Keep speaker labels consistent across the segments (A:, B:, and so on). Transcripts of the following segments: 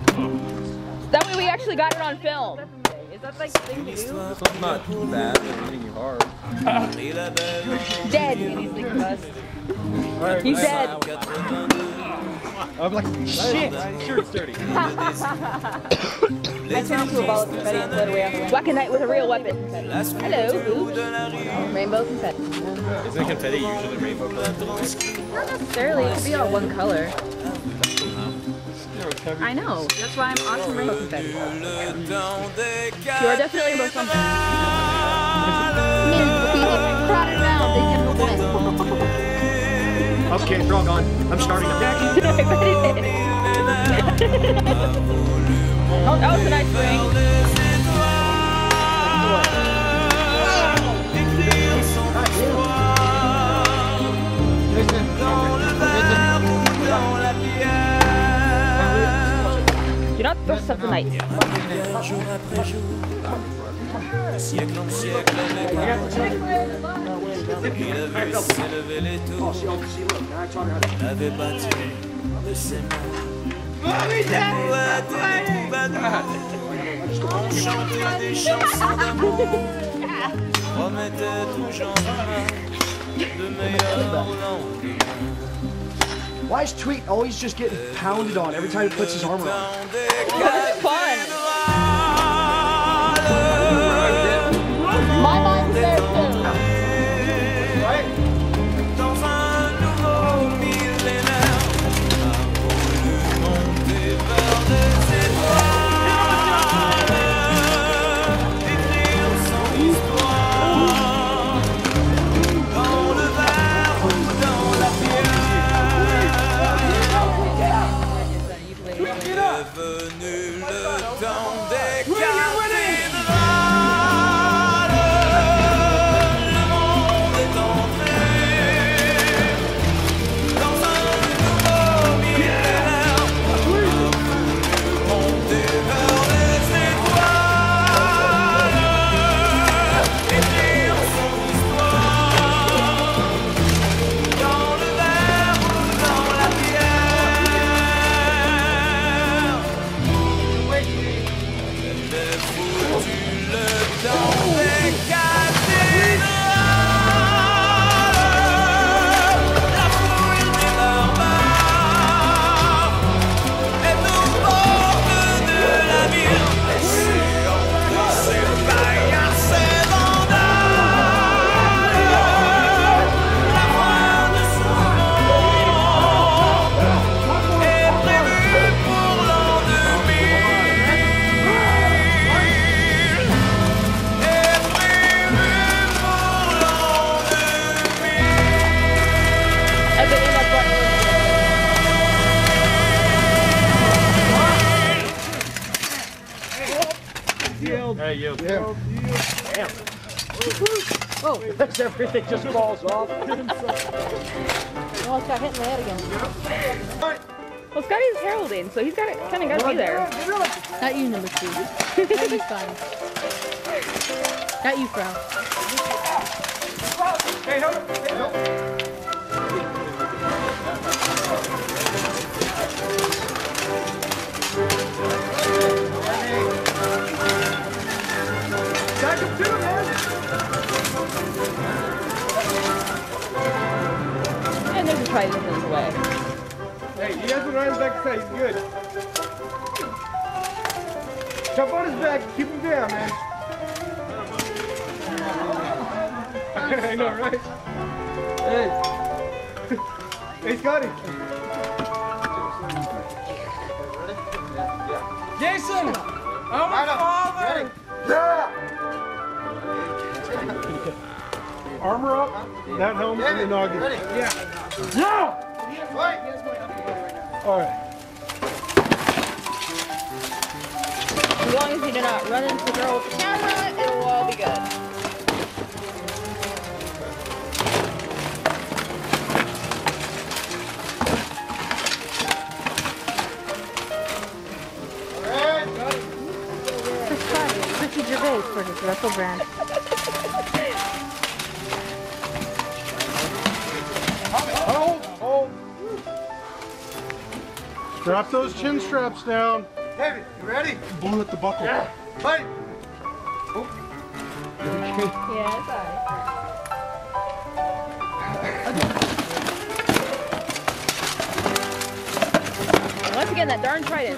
A: That way we actually got it on film.
B: Is that like the thing to do?
C: It's not too bad. I'm hitting you hard.
A: Dead. He's dead.
C: I'm like, shit. Shirt's dirty.
A: I turned into a ball of confetti and float away on the wind. Black and Knight with a real weapon. Hello, oops. Rainbow confetti.
C: Isn't confetti usually rainbow colored?
B: Not necessarily. It could be all one color. I know. That's why I'm awesome rainbow confetti.
A: You are definitely rainbow something.
D: Crowded around, they can move in.
E: Okay, they're all gone. I'm starting them.
A: That was a nice ring. Do not thrust up the night.
E: Why is Tweet always just getting pounded on every time he puts his armor on?
A: It's fun.
D: My mind's there too.
E: Right?
C: Hey, you.
E: Yeah. Damn. Whoa, that's everything just falls off.
D: Almost got hit in the head again.
A: Well, Scotty's heralding, so he's got it. Kind of got to be there.
D: Not you, number 2. That'd be fine. Not you, Frau.
E: Hey, no. Hey, no. Back him to him, man.
A: And there's a trident in his way.
F: Hey, you guys can run his back side, he's good. Jump on his back, keep him down, man. I know, right? Hey. Hey, Scotty. Jason! I'm a father!
E: Yeah!
F: Armor up, that helmet, and the noggin. Yeah.
E: Yeah!
F: All right.
A: As long as you do not run into the girl with the camera, it will all be good.
D: For Scotty, Ricky Gervais for his Russell brand.
F: Hold. Strap those chin straps down. David, you ready? Blew at the buckle. Yeah. Fight! Oh.
A: Yeah, it's alright. Once again, that darn trident.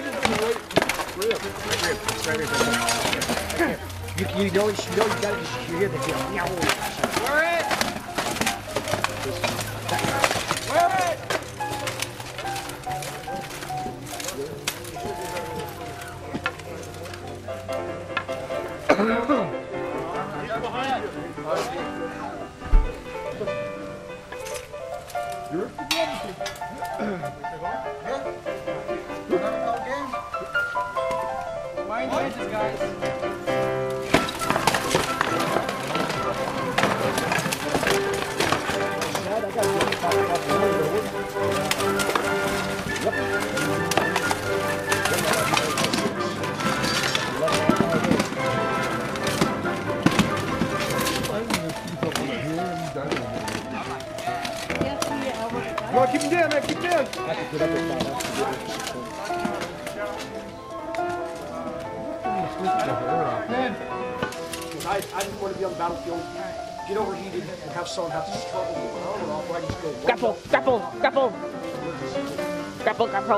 E: You know you gotta just hear the feel.
F: Wear it! Wear it! He's behind you. You're mind the edges, guys. Come on, keep him down, man, keep him down.
E: I didn't want to be on the battlefield, get overheated, and have someone have to struggle with an armor off where I just go.
A: Grapple, grapple, grapple. Grapple, grapple.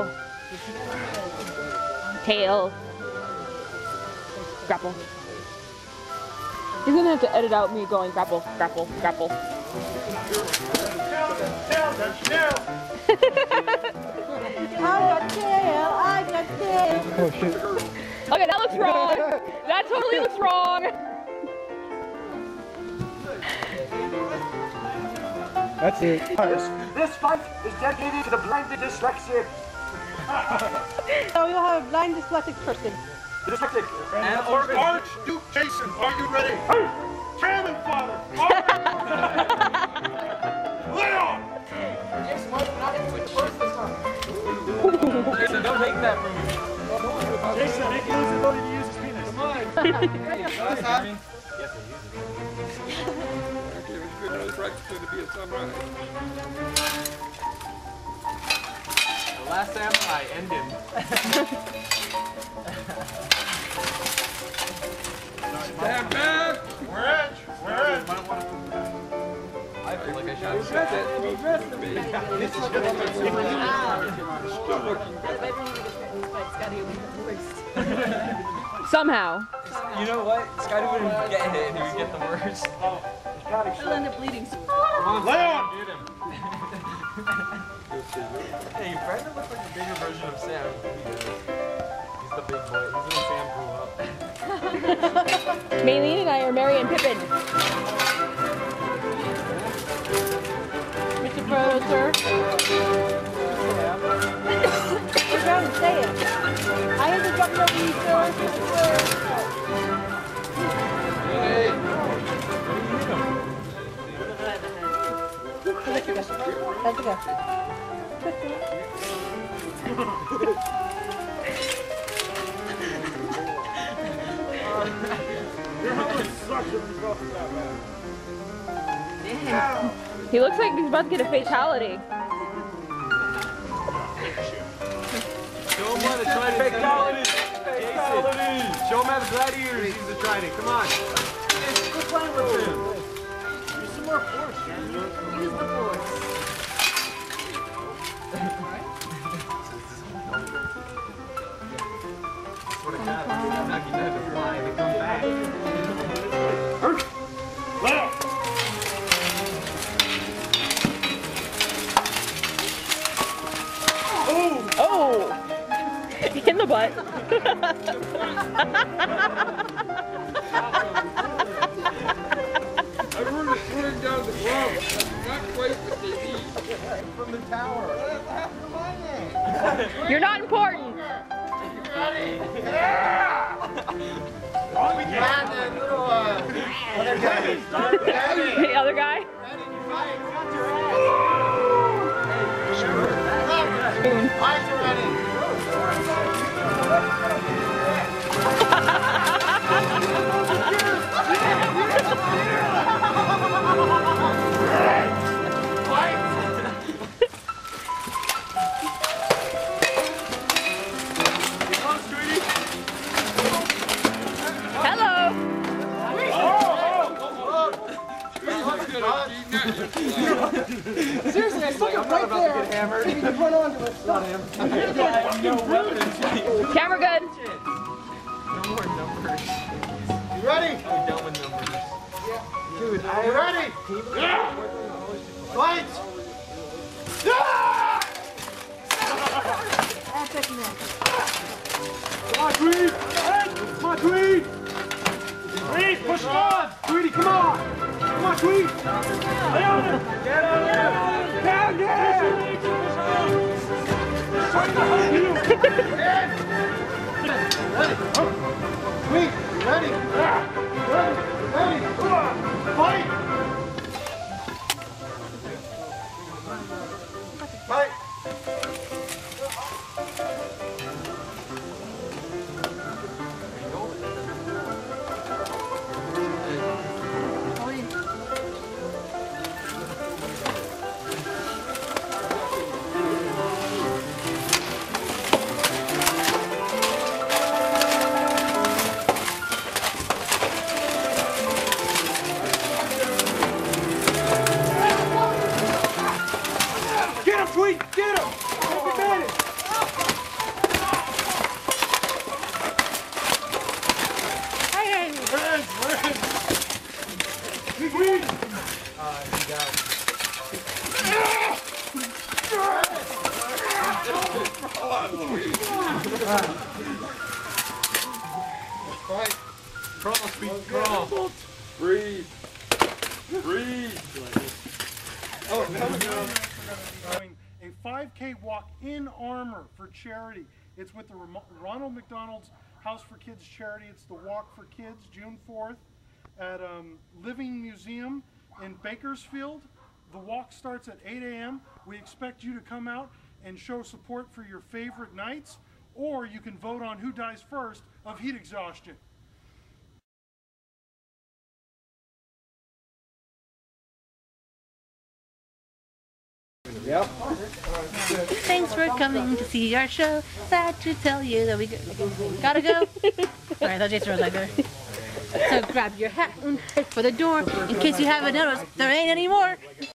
A: Tail. Grapple. He's gonna have to edit out me going grapple, grapple, grapple.
F: Down.
D: I got tail.
E: Oh shit.
A: Okay, that looks wrong. That totally looks wrong.
E: That's it.
G: This fight is dedicated to the blinded dyslexic.
D: So you'll have a blind dyslexic person.
G: The dyslexic.
F: And Archduke Jason, are you ready? Cannon fodder! Leon!
C: Jason, don't take that from me.
F: Jason, make him lose his ability to use his penis. Come on.
C: Yes, I use it. The last samurai, end him. Stand back!
F: We're edge! We're edge!
C: I feel like I shot him.
A: Somehow.
C: You know what? Scotty wouldn't get hit and he would get the worst.
B: He'll end up bleeding soon.
F: Leon!
C: Get him. Hey, Brandon looks like a bigger version of Sam. He's the big boy. He's when Sam grew up.
A: Maylene and I are Merry and Pippin.
D: Mr. Producer. We're going to say it. I had to drop it over you, sir. Let's go.
A: He looks like he's about to get a fatality.
C: Show him what a trident is. Fatality! Show him how the gladiators use the trident. Come on. Quit playing with him.
F: Use some more force, Jeremy.
B: Use the force.
C: Swear to God, I'm not getting to fly. They come back.
F: Leon!
A: Oh! In the butt.
C: Everyone is throwing down the gloves. Not quite what they need.
F: From the tower.
A: You're not important. The other guy?
C: hammered.
E: Run onto it. Not him.
C: No weapons.
A: Camera good.
C: No more numbers.
F: You ready?
C: I'm done with numbers.
F: Dude, are you ready? Yeah! Fight! Yeah!
B: Epic match.
E: Come on, Tweed! Come on, Tweed! Tweed, push it on! Tweedy, come on! Come on, Tweed! Lay on him! Get on him! Down, down!
F: Tweed, you ready? Ready? Ready? Come on! Fight! Fight!
E: Get him, Tweed! Get him! Take advantage! Tweed!
F: Fight!
C: Crawl, speed, crawl.
F: Breathe! Breathe! Oh, no.
H: Doing a 5K walk in armor for charity. It's with the Ronald McDonald's House for Kids charity. It's the Walk for Kids, June 4th at Living Museum in Bakersfield. The walk starts at 8 a.m. We expect you to come out and show support for your favorite knights, or you can vote on who dies first of heat exhaustion.
E: Yep.
D: Thanks for coming to see our show. Sad to tell you that we gotta go. Sorry, I thought Jason was like there. So grab your hat and head for the door. In case you haven't noticed, there ain't any more.